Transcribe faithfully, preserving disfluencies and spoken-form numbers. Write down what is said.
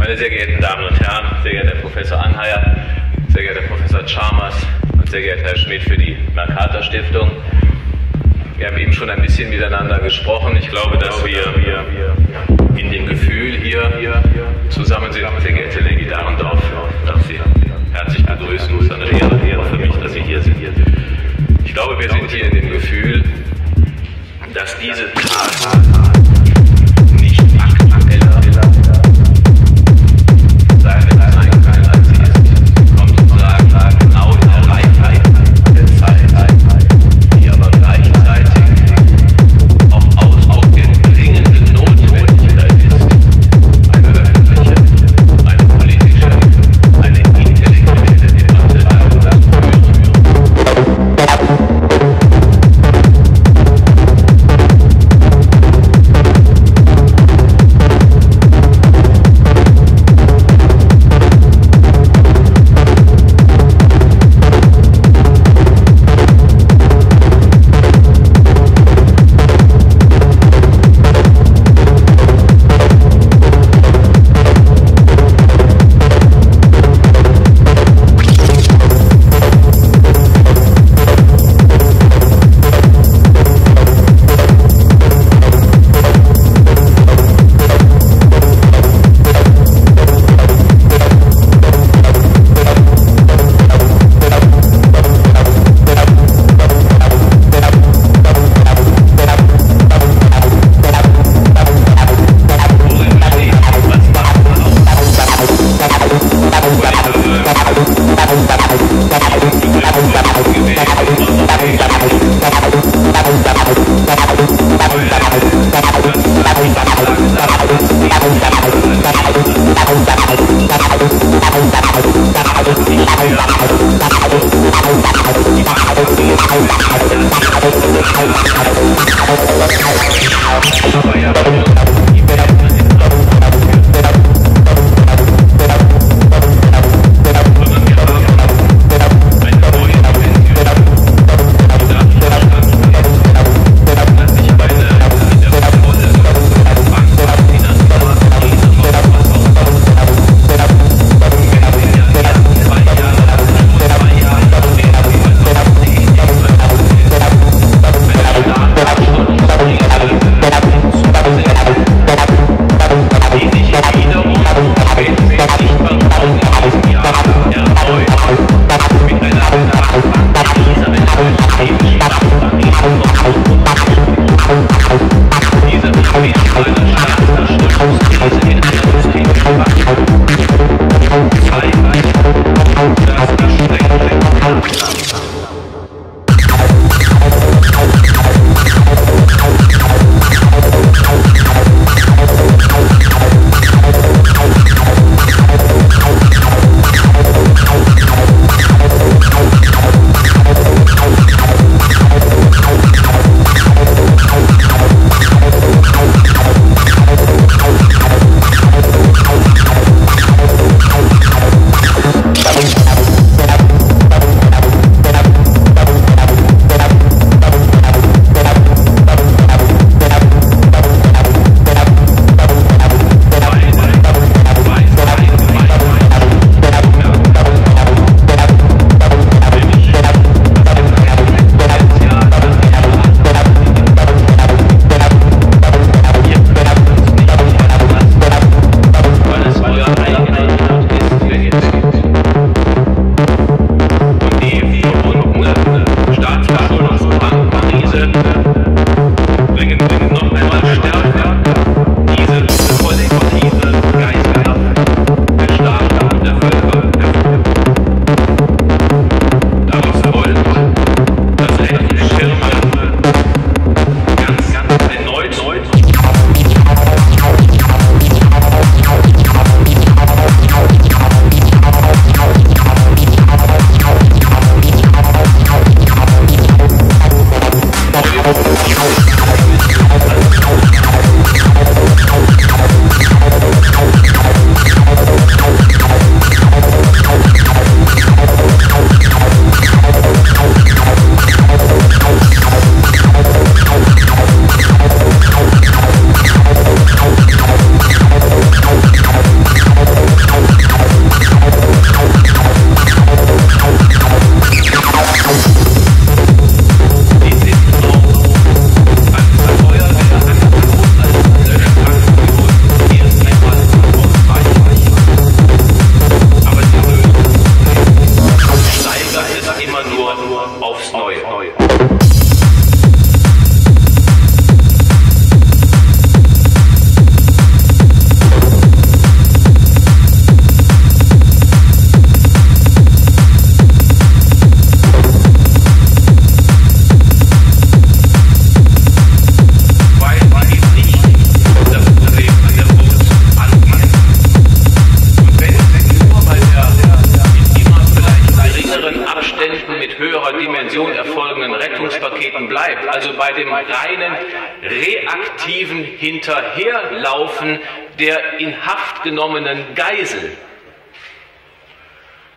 Meine sehr geehrten Damen und Herren, sehr geehrter Herr Professor Anheier, sehr geehrter Herr Professor Chalmers und sehr geehrter Herr Schmidt für die Mercator Stiftung. Wir haben eben schon ein bisschen miteinander gesprochen. Ich glaube, dass wir in dem Gefühl hier zusammen sind. Sehr geehrte Lady Dahrendorf, darf Sie herzlich begrüßen. Es ist eine Ehre, Ehre für mich, dass Sie hier sind. Ich glaube, wir sind hier in dem Gefühl, dass diese Tat nicht aktueller sein kann, als sie ist. Kommt sozusagen genau in der Reichweite der Zeit, die aber gleichzeitig auch aus, aus der dringenden Notwendigkeit also bei dem reinen reaktiven Hinterherlaufen der in Haft genommenen Geisel.